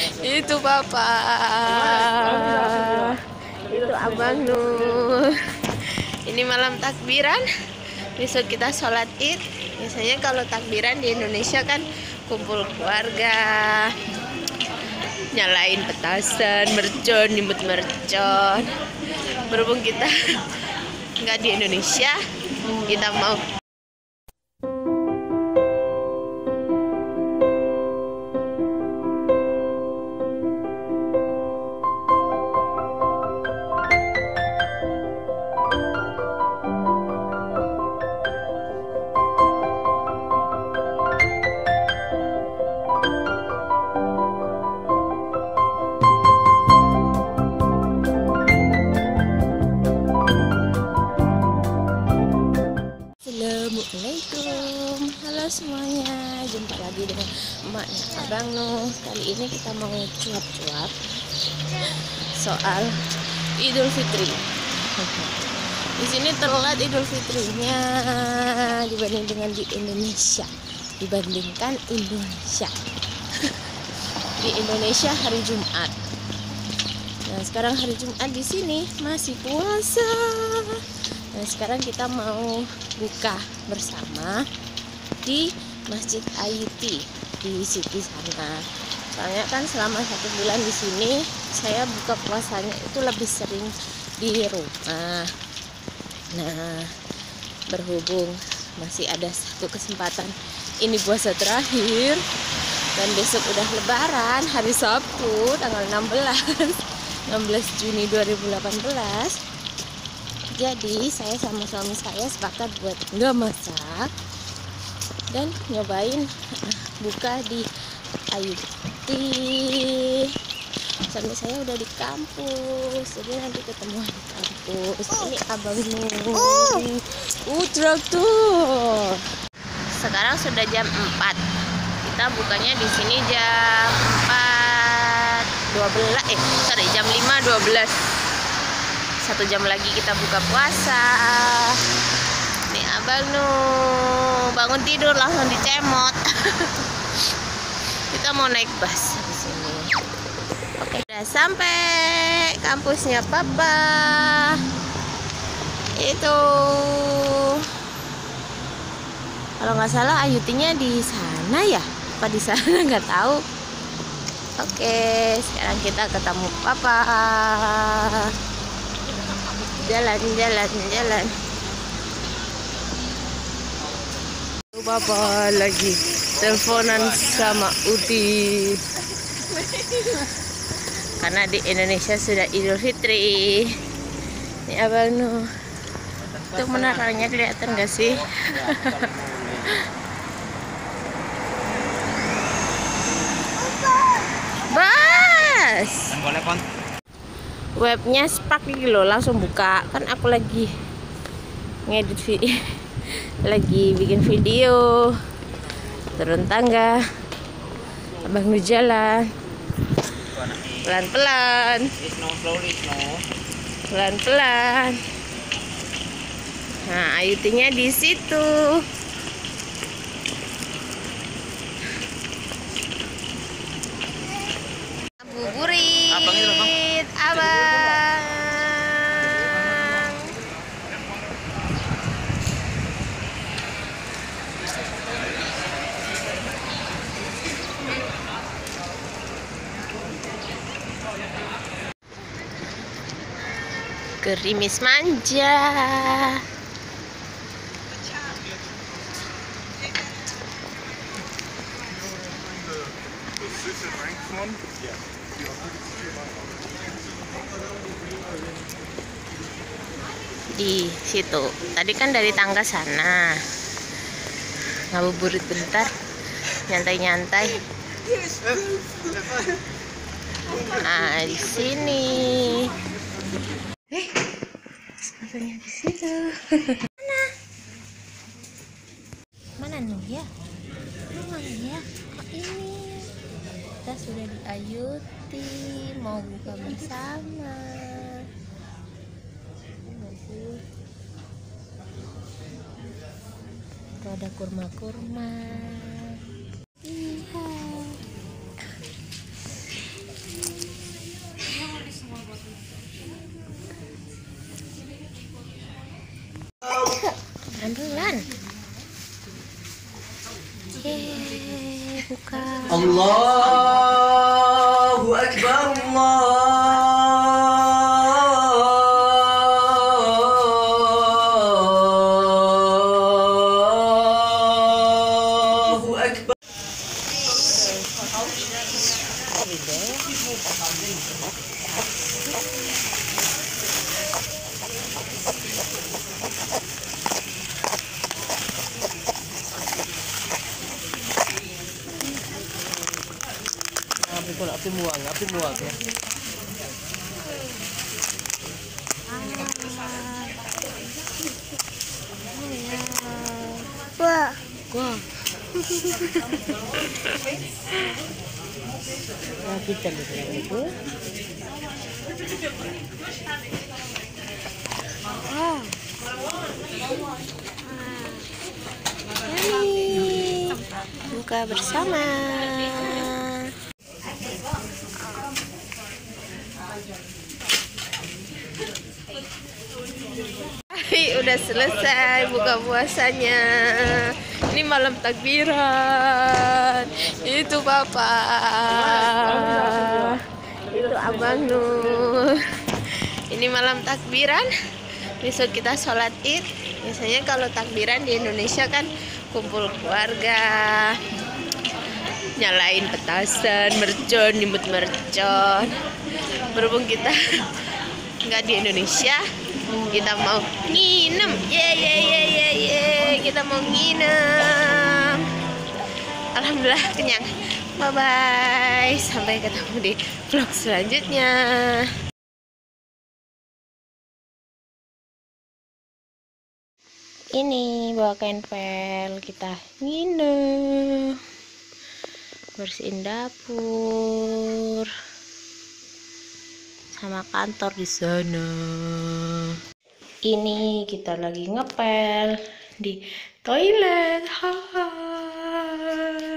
Itu Papa. Itu Abang Nur. Ini malam takbiran. Besok kita sholat Id. Biasanya kalau takbiran di Indonesia kan kumpul keluarga, nyalain petasan, mercon, imut mercon. Berhubung kita nggak di Indonesia, kita mau Assalamualaikum, halo semuanya, jumpa lagi dengan emaknya Abang Nuh. Kali ini kita mau cuap-cuap soal Idul Fitri. Di sini telat Idul Fitrinya dibanding dengan di Indonesia. Dibandingkan Indonesia. Di Indonesia hari Jumat. Nah, sekarang hari Jumat di sini masih puasa. Nah, sekarang kita mau buka bersama di Masjid Ayuti di City sana. Soalnya kan selama 1 bulan di sini saya buka puasanya itu lebih sering di rumah. Nah, berhubung masih ada satu kesempatan ini puasa terakhir dan besok udah Lebaran hari Sabtu tanggal 16 Juni 2018. Jadi saya sama suami saya sepakat buat nggak masak dan nyobain buka di Ayuti. Suami saya udah di kampus, jadi nanti ketemu di kampus. Ini Abang Nur, traktor. Sekarang sudah jam 4. Kita bukanya di sini jam 4.12. Jam 5.12. 1 jam lagi kita buka puasa. Nih Abang Nuh bangun tidur langsung dicemot. Kita mau naik bus di sini. Oke, udah sampai kampusnya Papa. Itu kalau nggak salah Ayutinya di sana ya? Apa di sana nggak tahu. Oke, sekarang kita ketemu Papa. Jalan. Papa lagi teleponan sama Uti. Karena di Indonesia sudah Idul Fitri. Ini Abang Nuh. Itu menaranya kelihatan gak sih? Bas. Webnya spark gitu loh, langsung buka. Kan aku lagi ngedit video, lagi bikin video turun tangga. Abang Nuh jalan pelan-pelan. Nah, Ayutinya di situ. Buburit. Abang itu, Bang. Abang. Gerimis manja. Di situ. Tadi kan dari tangga sana. Ngabuburit bentar, nyantai-nyantai. Nah, di sini. Sepatunya di situ. Mana nih ya? Mana ya? Oh, ini. Kita sudah di Ayuti, mau buka bersama. Tuh ada kurma-kurma. Lihat. pelan-pelan. Buka. Allahu Akbar, Allahu Akbar. Api muak ya. Wah. Wah. Nah, kita lihat itu. Wah. Ini buka bersama. Udah selesai buka puasanya. Ini malam takbiran. Itu Papa. Itu Abang Nur. Ini malam takbiran. Besok kita sholat Id. Biasanya kalau takbiran di Indonesia kan kumpul keluarga, nyalain petasan, mercon, nyebut mercon. Berhubung kita nggak di Indonesia, kita mau nginem. Kita mau nginem. Alhamdulillah kenyang. Bye bye, sampai ketemu di vlog selanjutnya. Ini bawa kain pel, kita nginep, bersihin dapur sama kantor di sana. Ini kita lagi ngepel di toilet. Hai.